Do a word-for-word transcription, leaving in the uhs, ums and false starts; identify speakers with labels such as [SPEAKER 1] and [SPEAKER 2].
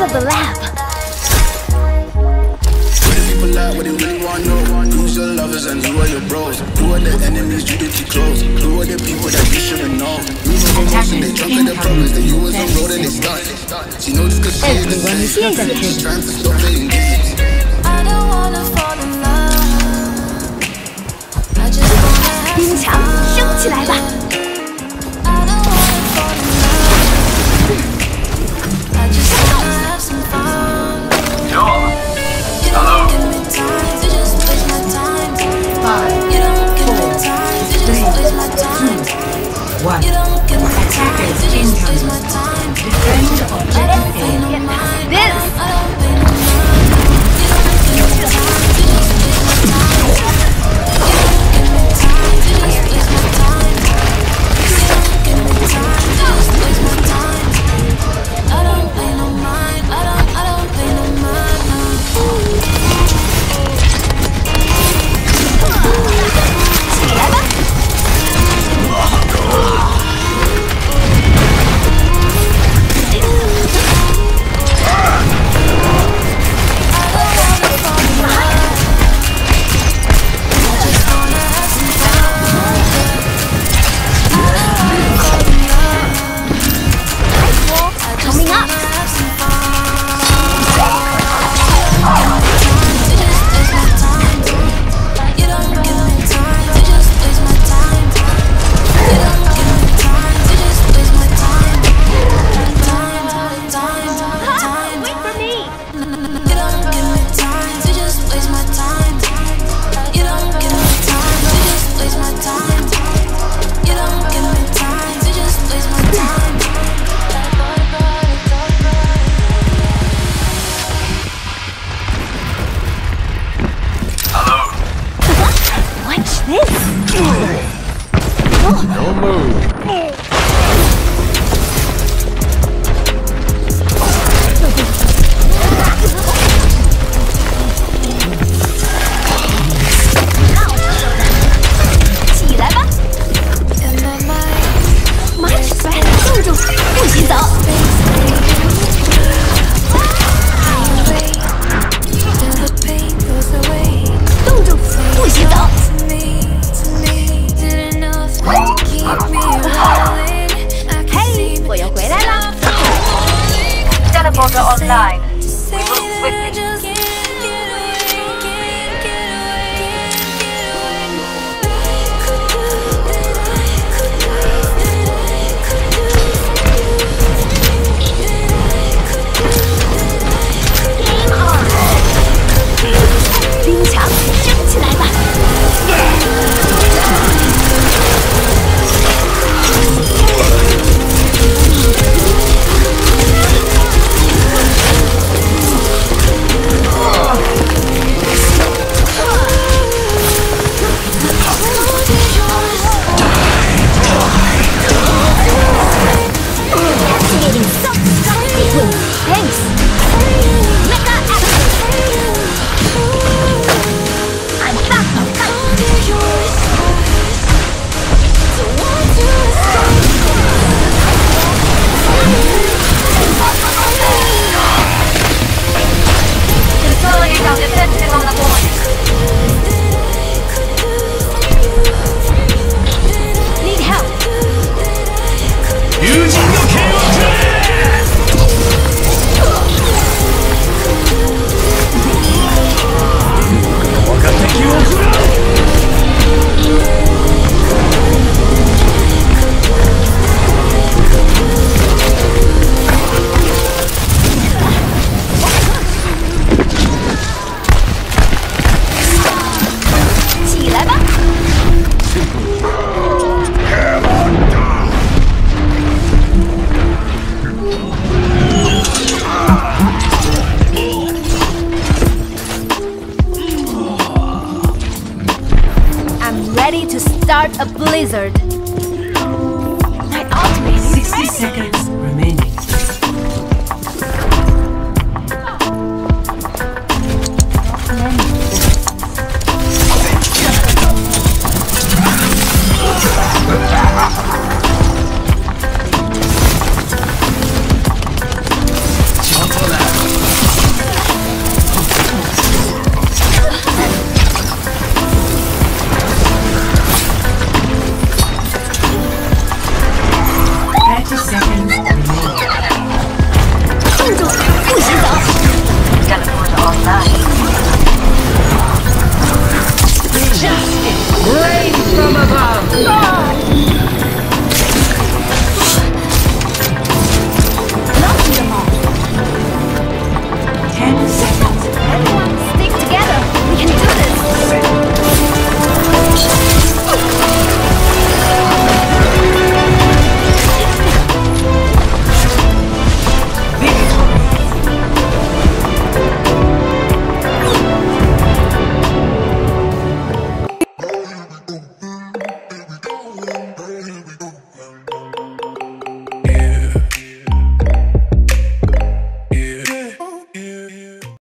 [SPEAKER 1] out of the lab.
[SPEAKER 2] Where the people at, what they really want to know? Who's your lovers and who are your bros? Who are the enemies you did too close? Who are the people that you shouldn't know? Losing promotion, they drunk with their problems. They you was on road and they stunt. She knows cause she is the same. She's trying to stop playing games.
[SPEAKER 3] I don't wanna fall in love. I just wanna have
[SPEAKER 1] 冰强，升起来吧！
[SPEAKER 3] I don't wanna fall in love. I just wanna have some fun.
[SPEAKER 4] Sure.
[SPEAKER 3] You don't give me time to just waste my time. You don't give me time to just waste my time. You don't give me time to just waste my time. I don't pay no mind. I don't, I don't pay no mind. You don't give me time to just waste my time. You don't give me time to just waste my time. You don't give me time to just waste my time. I don't pay no mind. I don't, I don't pay no mind. No.
[SPEAKER 1] Coming up.
[SPEAKER 4] No move.
[SPEAKER 1] 起来吧 ！Much better， 冻住，不许走。冻住，不许走。 嘿，我又回来了。
[SPEAKER 5] Teleporter online. We move swiftly.
[SPEAKER 1] Game on！ 冰强，升起来吧！ Ready to start a blizzard. My ultimate is
[SPEAKER 6] sixty
[SPEAKER 1] ready.
[SPEAKER 6] seconds.